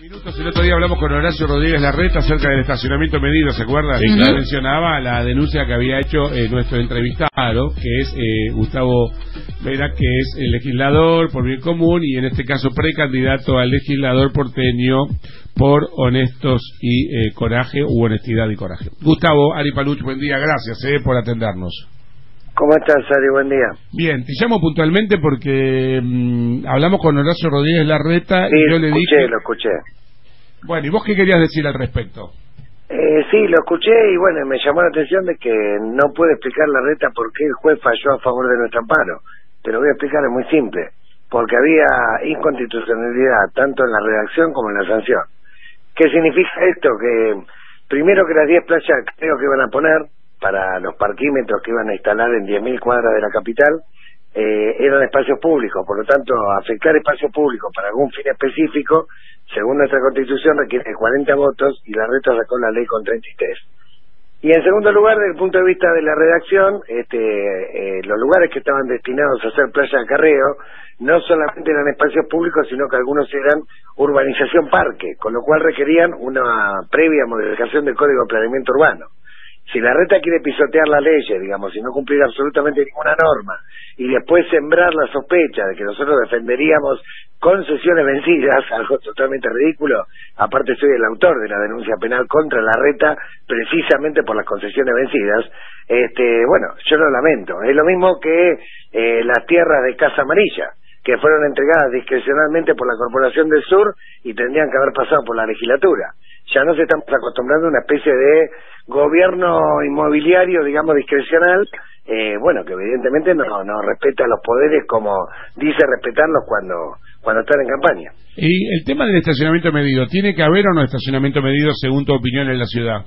Minutos. El otro día hablamos con Horacio Rodríguez Larreta acerca del estacionamiento medido, ¿se acuerdan? Sí, Claro. Mencionaba la denuncia que había hecho nuestro entrevistado, que es Gustavo Vera, que es el legislador por bien común y en este caso precandidato al legislador porteño por honestos y coraje, u honestidad y coraje. Gustavo, Ari Paluch, buen día, gracias por atendernos. ¿Cómo estás, Ari? Buen día. Bien, te llamo puntualmente porque hablamos con Horacio Rodríguez Larreta sí, y yo le dije... lo escuché. Bueno, ¿y vos qué querías decir al respecto? Sí, lo escuché y bueno, me llamó la atención de que no puede explicar Larreta por qué el juez falló a favor de nuestro amparo. Te lo voy a explicar, es muy simple. Porque había inconstitucionalidad tanto en la redacción como en la sanción. ¿Qué significa esto? Que primero que las 10 playas creo que iban a poner para los parquímetros que iban a instalar en 10.000 cuadras de la capital, eran espacios públicos, por lo tanto, afectar espacios públicos para algún fin específico, según nuestra Constitución, requiere 40 votos y Larreta sacó la ley con 33. Y en segundo lugar, desde el punto de vista de la redacción, los lugares que estaban destinados a hacer playa de acarreo no solamente eran espacios públicos, sino que algunos eran urbanización parque, con lo cual requerían una previa modificación del Código de Planeamiento Urbano. Si Larreta quiere pisotear las leyes, digamos, y no cumplir absolutamente ninguna norma, y después sembrar la sospecha de que nosotros defenderíamos concesiones vencidas, algo totalmente ridículo, aparte soy el autor de la denuncia penal contra Larreta, precisamente por las concesiones vencidas, bueno, yo lo lamento. Es lo mismo que las tierras de Casa Amarilla, que fueron entregadas discrecionalmente por la Corporación del Sur y tendrían que haber pasado por la legislatura. Ya nos estamos acostumbrando a una especie de gobierno inmobiliario, digamos, discrecional, bueno, que evidentemente no respeta los poderes como dice respetarlos cuando están en campaña. Y el tema del estacionamiento medido, ¿tiene que haber o no estacionamiento medido según tu opinión en la ciudad?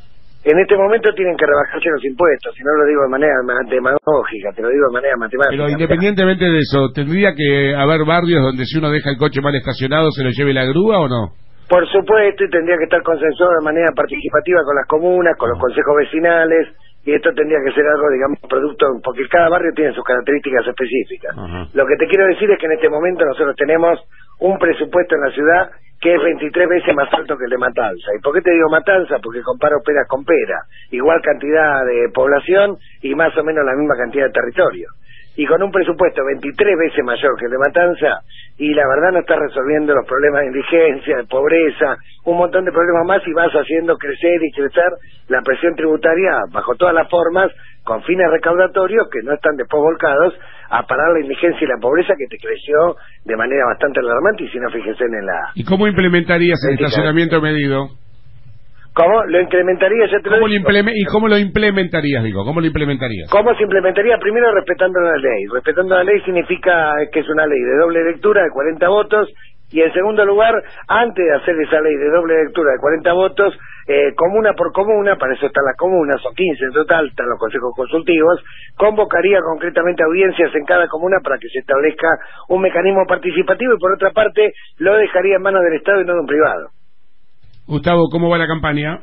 En este momento tienen que rebajarse los impuestos, si no lo digo de manera demagógica, te lo digo de manera matemática. Pero independientemente de eso, ¿tendría que haber barrios donde si uno deja el coche mal estacionado se lo lleve la grúa o no? Por supuesto, y tendría que estar consensuado de manera participativa con las comunas, con los consejos vecinales, y esto tendría que ser algo, digamos, producto, porque cada barrio tiene sus características específicas. Lo que te quiero decir es que en este momento nosotros tenemos un presupuesto en la ciudad que es 23 veces más alto que el de Matanza. ¿Y por qué te digo Matanza? Porque comparo pera con pera, igual cantidad de población y más o menos la misma cantidad de territorio. Y con un presupuesto 23 veces mayor que el de Matanza, y la verdad no está resolviendo los problemas de indigencia, de pobreza, un montón de problemas más, y vas haciendo crecer y crecer la presión tributaria bajo todas las formas, con fines recaudatorios que no están después volcados a parar la indigencia y la pobreza que te creció de manera bastante alarmante, y si no, fíjense en la... ¿Y cómo implementarías el estacionamiento medido? ¿Cómo? ¿Lo incrementaría? Ya te lo digo. ¿Y cómo lo implementarías, digo? ¿Cómo lo implementarías? ¿Cómo se implementaría? Primero, respetando la ley. Respetando la ley significa que es una ley de doble lectura de 40 votos, y en segundo lugar, antes de hacer esa ley de doble lectura de 40 votos, comuna por comuna, para eso están las comunas, son 15 en total, están los consejos consultivos, convocaría concretamente audiencias en cada comuna para que se establezca un mecanismo participativo, y por otra parte, lo dejaría en manos del Estado y no de un privado. Gustavo, ¿cómo va la campaña?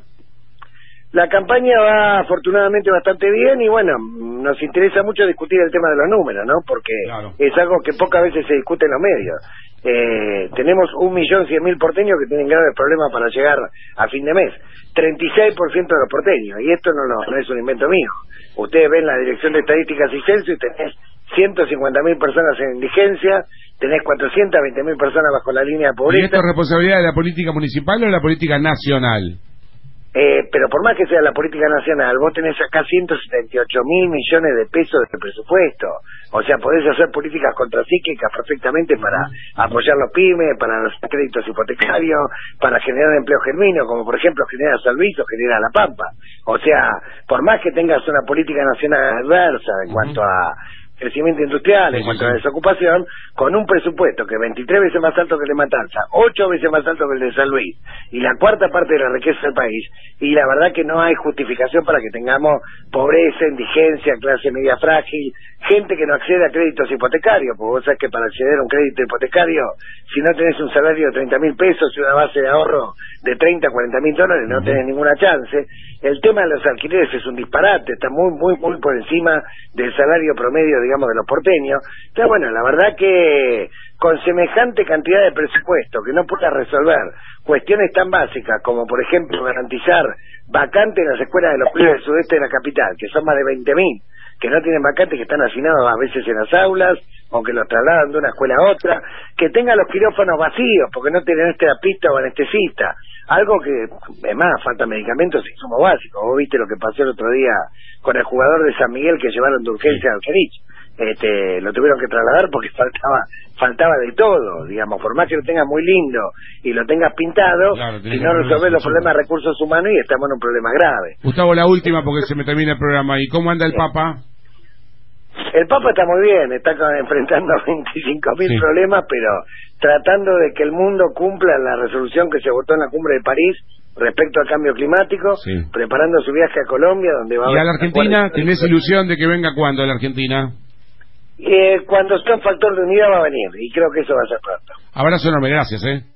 La campaña va afortunadamente bastante bien, y bueno, nos interesa mucho discutir el tema de los números, ¿no? Porque claro, es algo que pocas veces se discute en los medios. Tenemos 1.100.000 porteños que tienen graves problemas para llegar a fin de mes. 36% de los porteños, y esto no es un invento mío. Ustedes ven la Dirección de Estadísticas y Censo y tenés 150.000 personas en indigencia, tenés 420.000 personas bajo la línea de pobreza. ¿Y esto es responsabilidad de la política municipal o de la política nacional? Pero por más que sea la política nacional, vos tenés acá 178.000 millones de pesos de presupuesto. O sea, podés hacer políticas contracíclicas perfectamente para apoyar los pymes, para los créditos hipotecarios, para generar empleo genuino, como por ejemplo genera San Luis o genera La Pampa. O sea, por más que tengas una política nacional adversa en cuanto a crecimiento industrial, en cuanto a la desocupación, con un presupuesto que es 23 veces más alto que el de Matanza, 8 veces más alto que el de San Luis, y la cuarta parte de la riqueza del país, y la verdad que no hay justificación para que tengamos pobreza, indigencia, clase media frágil, gente que no accede a créditos hipotecarios, porque vos sabés que para acceder a un crédito hipotecario, si no tenés un salario de 30.000 pesos y una base de ahorro de 30, 40.000 dólares, no tenés ninguna chance. El tema de los alquileres es un disparate, está muy por encima del salario promedio, digamos, de los porteños. Entonces, bueno, la verdad que con semejante cantidad de presupuesto que no pueda resolver cuestiones tan básicas como, por ejemplo, garantizar vacantes en las escuelas de los pibes del sudeste de la capital, que son más de 20.000, que no tienen vacantes, que están hacinados a veces en las aulas, o que los trasladan de una escuela a otra, que tengan los quirófanos vacíos, porque no tienen terapista o anestesista, algo que, es más, falta medicamentos y insumos básicos. Vos viste lo que pasó el otro día con el jugador de San Miguel que llevaron de urgencia al Gerich. Lo tuvieron que trasladar porque faltaba de todo, digamos, por más que lo tengas muy lindo y lo tengas pintado, claro, si no resolvés los problemas de recursos humanos y estamos en un problema grave. Gustavo, la última porque se me termina el programa. ¿Y cómo anda el Papa? El Papa está muy bien, está enfrentando 25.000 problemas, pero tratando de que el mundo cumpla la resolución que se votó en la cumbre de París respecto al cambio climático, preparando su viaje a Colombia, donde va a... ¿Y a la Argentina? ¿Tenés ilusión de que venga cuándo a la Argentina? Cuando esté en factor de unidad va a venir, y creo que eso va a ser pronto. Abrazo enorme, gracias,